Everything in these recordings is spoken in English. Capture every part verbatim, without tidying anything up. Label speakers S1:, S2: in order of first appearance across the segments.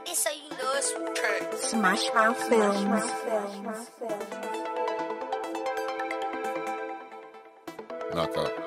S1: This how you know it's return.
S2: Smash Mouth Films.
S3: Knock out.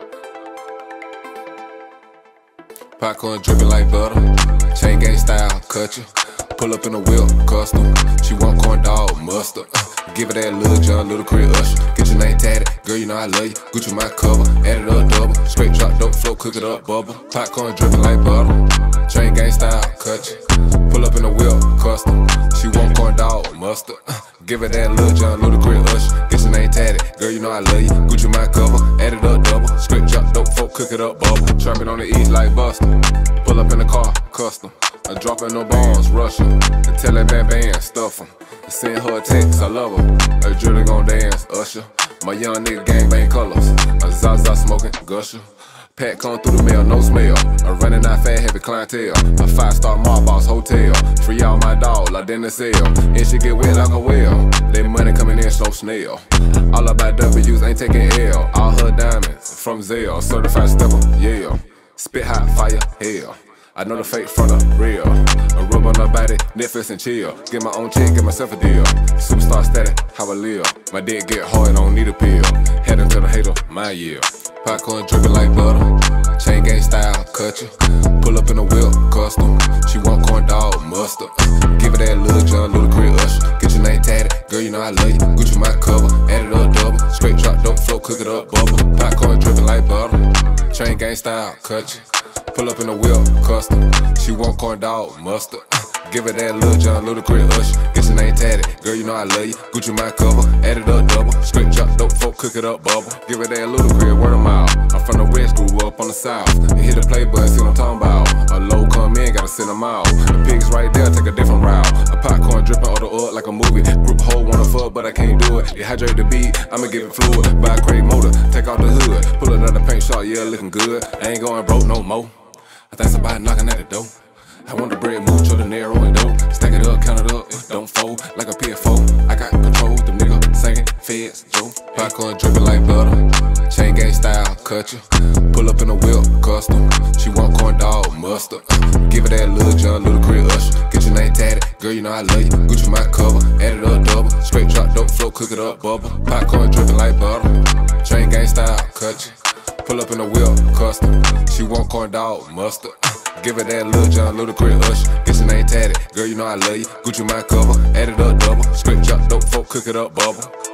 S3: Popcorn dripping like butter. Chain gang style, cut you. Pull up in a whip, custom. She want corn dog, mustard. Uh, give her that little John, little crib usher. Get your name tatted, girl, you know I love you. Gucci my cover, add it up double. Straight drop, dope flow, cook it up, bubble. Popcorn dripping like butter. Chain gang style, cut you. Pull up in a whip, custom. She want corn dog, mustard. Uh, give her that little John, little crib usher. Get your name tatted, girl, you know I love you. Gucci my cover, add it up double. Straight drop, dope flow, cook it up, bubble. Trap it on the east like Buster. Pull up in the car, custom. I drop in no bombs, Russia. And tell that band band, stuff 'em. And send her a text, I love her. Her jewelry gon' dance, Usher. My young nigga gangbang colors. A Zaza smoking, Gusher. Pack come through the mail, no smell. I'm running out fat, heavy clientele. A five star mob boss hotel. Free all my dog, like in the cell. And she get wet like a whale. They money coming in slow snail. All about W's ain't taking L. All her diamonds from Zelle. Certified stepper, yeah. Spit hot fire, hell. I know the fake from the real. I rub on her body, Netflix and chill. Get my own check, get myself a deal. Superstar status, how I live. My dick get hard, don't need a pill. Head into the hater, my year. Popcorn dripping like butter. Chain gang style, cut you. Pull up in a whip, custom. She want corn dog, mustard. Give her that little John, little crib usher. Get your name tatted, girl, you know I love you. Gucci my cover, add it up double. Straight drop, dope flow, cook it up, bubble. Popcorn dripping like butter. Chain gang style, cut you. Pull up in a whip, custom. She want corn dog, mustard. Give her that little John, little crib usher. Get your name tatted, girl, you know I love you. Gucci my cover, add it up double. Straight drop, dope folk, cook it up, bubble. Give her that little crib, word of mouth. I'm from the west, grew up on the south. And hit the play button, see what I'm talking about. A low come in, gotta send them out. The pigs right there, take a different route. A popcorn dripping on the oil like a movie. Group hole wanna fuck, but I can't do it. Dehydrate the beat, I'ma give it fluid. Buy a crate motor, take off the hood. Pull another paint shot, yeah, looking good. I ain't going broke no more. I think somebody knocking at the door. I want the bread mucho, the narrow and dope. Stack it up, count it up, don't fold like a P F O. I got control, the nigga singing, feds, Joe. Popcorn dripping like butter. Chain gang style, cut you. Pull up in a whip, custom. She want corn dog, mustard. Give her that little John, little crib usher. Get your name tatted, girl, you know I love you. Gucci my cover, add it up double. Straight drop, dope flow, cook it up, bubble. Popcorn dripping like butter. Chain gang style, cut you. Pull up in a whip, custom. She want corn dog, mustard. Give her that little John, little crib usher. Get your name tatted, girl, you know I love you. Gucci my cover, add it up double. Straight drop, dope folk, cook it up, bubble.